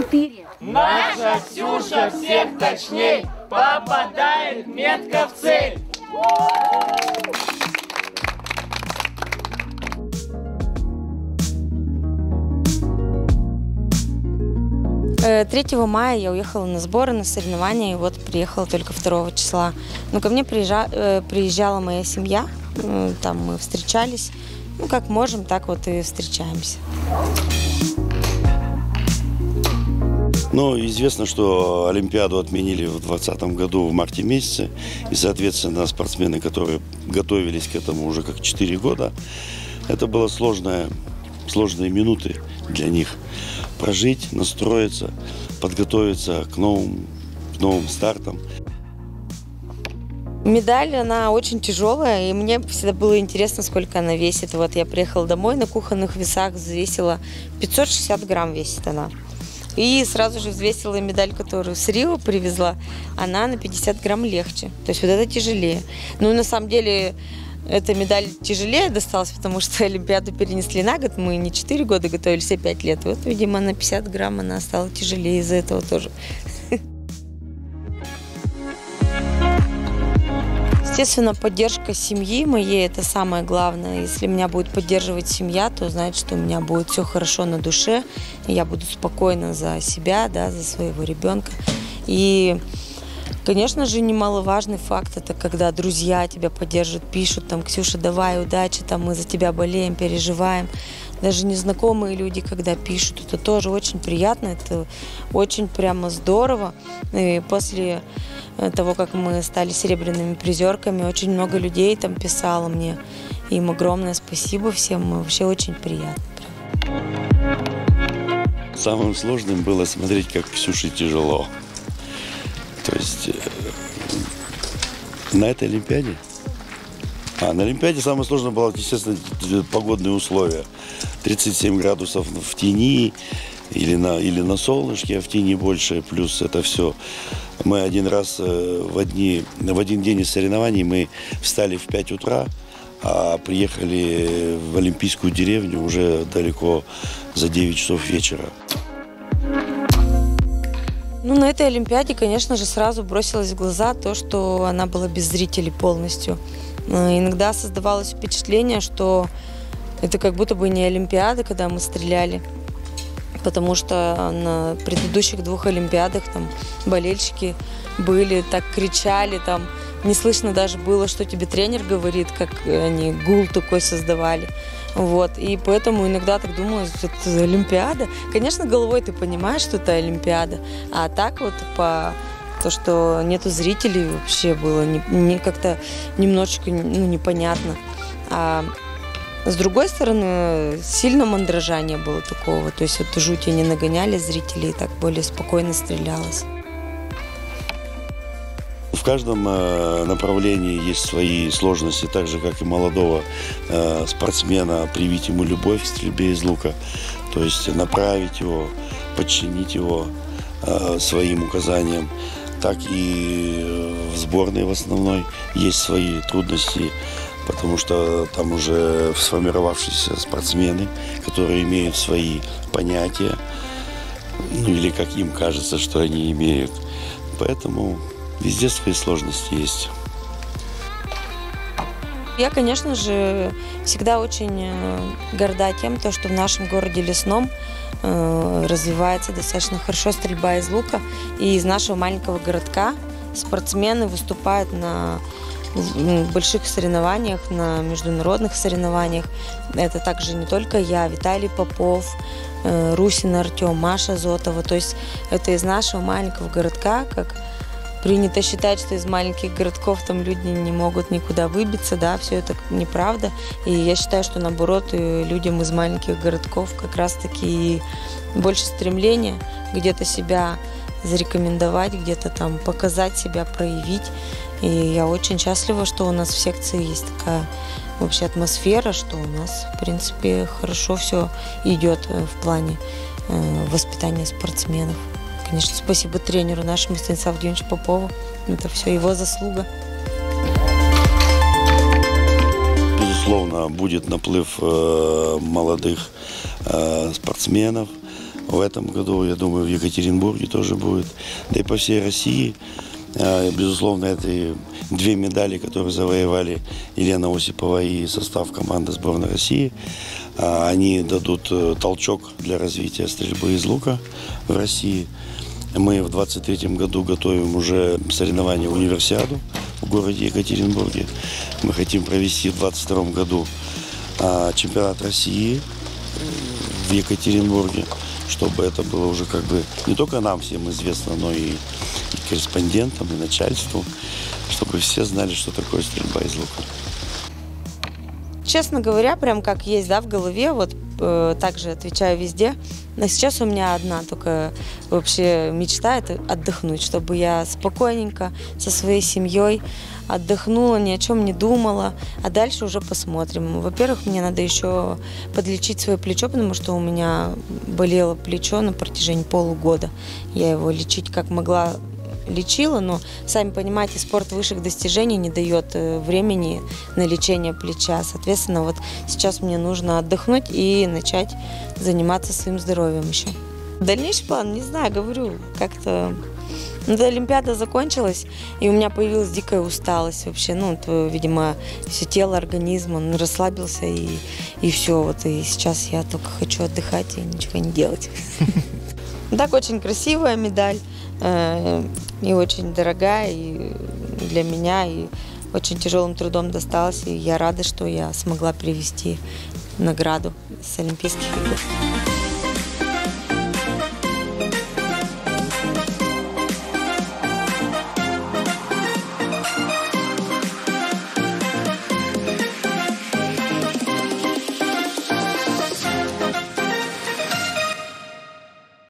4. Наша Ксюша всех точней попадает метко в цель. 3 мая я уехала на сборы, на соревнования, и вот приехала только 2 числа. Но ко мне приезжала моя семья, там мы встречались. Ну, как можем, так вот и встречаемся. Ну, известно, что Олимпиаду отменили в 2020 году в марте месяце. И, соответственно, спортсмены, которые готовились к этому уже как 4 года, это было сложные минуты для них. Прожить, настроиться, подготовиться к новым стартам. Медаль, она очень тяжелая, и мне всегда было интересно, сколько она весит. Вот я приехала домой, на кухонных весах взвесила 560 грамм весит она. И сразу же взвесила медаль, которую с Рио привезла, она на 50 грамм легче. То есть вот это тяжелее. Ну, на самом деле, эта медаль тяжелее досталась, потому что Олимпиаду перенесли на год. Мы не 4 года готовились, а 5 лет. Вот, видимо, на 50 грамм она стала тяжелее из-за этого тоже. Естественно, поддержка семьи моей – это самое главное. Если меня будет поддерживать семья, то значит, что у меня будет все хорошо на душе. Я буду спокойна за себя, да, за своего ребенка. И, конечно же, немаловажный факт – это когда друзья тебя поддерживают, пишут, там, Ксюша, давай, удачи, там, мы за тебя болеем, переживаем. Даже незнакомые люди, когда пишут, это тоже очень приятно, это очень прямо здорово. И после того, как мы стали серебряными призерками, очень много людей там писало мне. Им огромное спасибо всем, вообще очень приятно. Самым сложным было смотреть, как Ксюше тяжело. То есть на этой Олимпиаде? На Олимпиаде самое сложное было, естественно, погодные условия. 37 градусов в тени или на солнышке, а в тени больше. Плюс это все. Мы один раз в один день из соревнований мы встали в 5 утра, а приехали в Олимпийскую деревню уже далеко за 9 часов вечера. Ну, на этой Олимпиаде, конечно же, сразу бросилось в глаза то, что она была без зрителей полностью. Иногда создавалось впечатление, что это как будто бы не Олимпиада, когда мы стреляли. Потому что на предыдущих 2 Олимпиадах там болельщики были, так кричали, там не слышно даже было, что тебе тренер говорит, как они гул такой создавали. Вот. И поэтому иногда так думалось, что это Олимпиада. Конечно, головой ты понимаешь, что это Олимпиада, а так вот по то, что нету зрителей, вообще было не как-то немножечко непонятно. А с другой стороны, сильно мандража не было такого. То есть эту жуть не нагоняли зрителей, так более спокойно стрелялось. В каждом направлении есть свои сложности, так же, как и молодого спортсмена, привить ему любовь к стрельбе из лука, то есть направить его, подчинить его своим указаниям. Так и в сборной в основной есть свои трудности, потому что там уже сформировавшиеся спортсмены, которые имеют свои понятия, ну или как им кажется, что они имеют. Поэтому везде свои сложности есть. Я, конечно же, всегда очень горда тем, что в нашем городе Лесном развивается достаточно хорошо стрельба из лука. И из нашего маленького городка спортсмены выступают на больших соревнованиях, на международных соревнованиях. Это также не только я, Виталий Попов, Русин Артем, Маша Зотова. То есть это из нашего маленького городка, как принято считать, что из маленьких городков там люди не могут никуда выбиться, да, все это неправда. И я считаю, что наоборот, людям из маленьких городков как раз-таки больше стремления где-то себя зарекомендовать, где-то там показать себя, проявить. И я очень счастлива, что у нас в секции есть такая вообще атмосфера, что у нас, в принципе, хорошо все идет в плане воспитания спортсменов. Конечно, спасибо тренеру нашему Станиславу Владимировичу Попову. Это все его заслуга. Безусловно, будет наплыв молодых спортсменов. В этом году, я думаю, в Екатеринбурге тоже будет. Да и по всей России. Безусловно, это и 2 медали, которые завоевали Елена Осипова и состав команды сборной России. Они дадут толчок для развития стрельбы из лука в России. Мы в 2023 году готовим уже соревнования универсиаду в городе Екатеринбурге. Мы хотим провести в 2022 году чемпионат России в Екатеринбурге, чтобы это было уже как бы не только нам всем известно, но и корреспондентам, и начальству, чтобы все знали, что такое стрельба из лука. Честно говоря, прям как есть, да, в голове, вот также отвечаю везде. Но сейчас у меня одна только вообще мечта – это отдохнуть, чтобы я спокойненько со своей семьей отдохнула, ни о чем не думала, а дальше уже посмотрим. Во-первых, мне надо еще подлечить свое плечо, потому что у меня болело плечо на протяжении полугода. Я его лечить как могла лечила, но, сами понимаете, спорт высших достижений не дает времени на лечение плеча. Соответственно, вот сейчас мне нужно отдохнуть и начать заниматься своим здоровьем еще. Дальнейший план, не знаю, говорю, как-то... Олимпиада закончилась, и у меня появилась дикая усталость вообще. Видимо, все тело, организм, он расслабился, и все. Вот, и сейчас я только хочу отдыхать и ничего не делать. Так, очень красивая медаль. И очень дорогая и для меня, и очень тяжелым трудом досталась. И я рада, что я смогла привезти награду с Олимпийских игр.